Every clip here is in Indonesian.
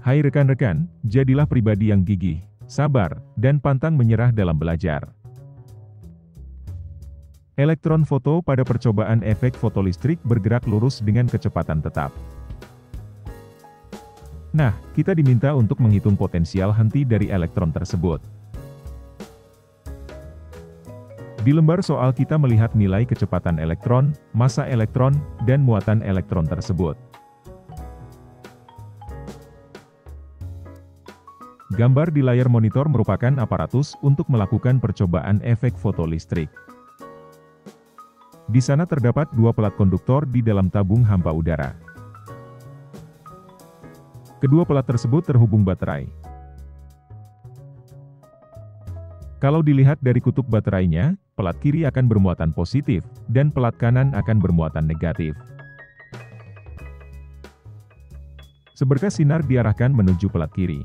Hai rekan-rekan, jadilah pribadi yang gigih, sabar, dan pantang menyerah dalam belajar. Elektron foto pada percobaan efek fotolistrik bergerak lurus dengan kecepatan tetap. Nah, kita diminta untuk menghitung potensial henti dari elektron tersebut. Di lembar soal kita melihat nilai kecepatan elektron, massa elektron, dan muatan elektron tersebut. Gambar di layar monitor merupakan aparatus untuk melakukan percobaan efek fotolistrik. Di sana terdapat dua pelat konduktor di dalam tabung hampa udara. Kedua pelat tersebut terhubung baterai. Kalau dilihat dari kutub baterainya, pelat kiri akan bermuatan positif, dan pelat kanan akan bermuatan negatif. Seberkas sinar diarahkan menuju pelat kiri.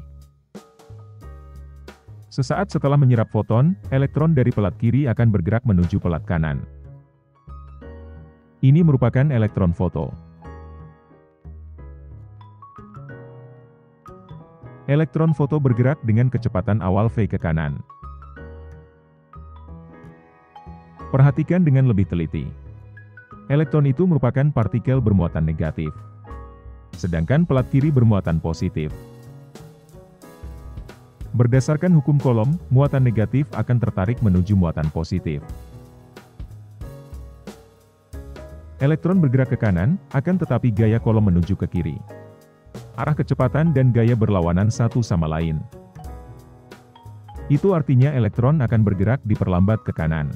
Sesaat setelah menyerap foton, elektron dari pelat kiri akan bergerak menuju pelat kanan. Ini merupakan elektron foto. Elektron foto bergerak dengan kecepatan awal V ke kanan. Perhatikan dengan lebih teliti. Elektron itu merupakan partikel bermuatan negatif. Sedangkan pelat kiri bermuatan positif. Berdasarkan hukum Coulomb, muatan negatif akan tertarik menuju muatan positif. Elektron bergerak ke kanan, akan tetapi gaya Coulomb menuju ke kiri. Arah kecepatan dan gaya berlawanan satu sama lain. Itu artinya elektron akan bergerak diperlambat ke kanan.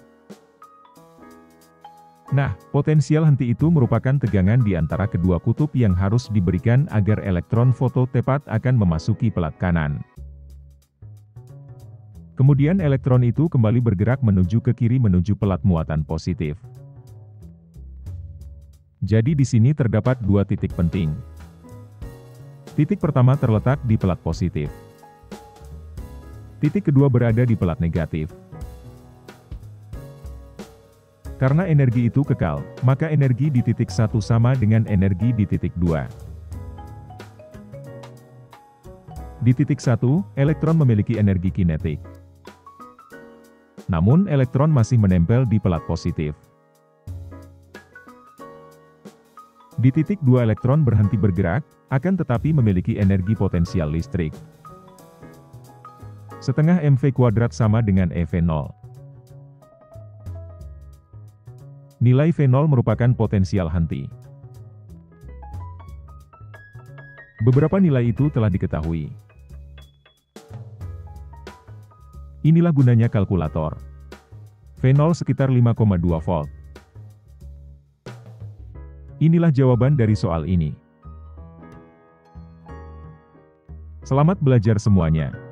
Nah, potensial henti itu merupakan tegangan di antara kedua kutub yang harus diberikan agar elektron foto tepat akan memasuki pelat kanan. Kemudian elektron itu kembali bergerak menuju ke kiri menuju pelat muatan positif. Jadi di sini terdapat dua titik penting. Titik pertama terletak di pelat positif. Titik kedua berada di pelat negatif. Karena energi itu kekal, maka energi di titik 1 sama dengan energi di titik 2. Di titik 1, elektron memiliki energi kinetik. Namun elektron masih menempel di pelat positif. Di titik 2 elektron berhenti bergerak, akan tetapi memiliki energi potensial listrik. Setengah mv² sama dengan EV0. Nilai V0 merupakan potensial henti. Beberapa nilai itu telah diketahui. Inilah gunanya kalkulator. V0 sekitar 5,2 volt. Inilah jawaban dari soal ini. Selamat belajar semuanya.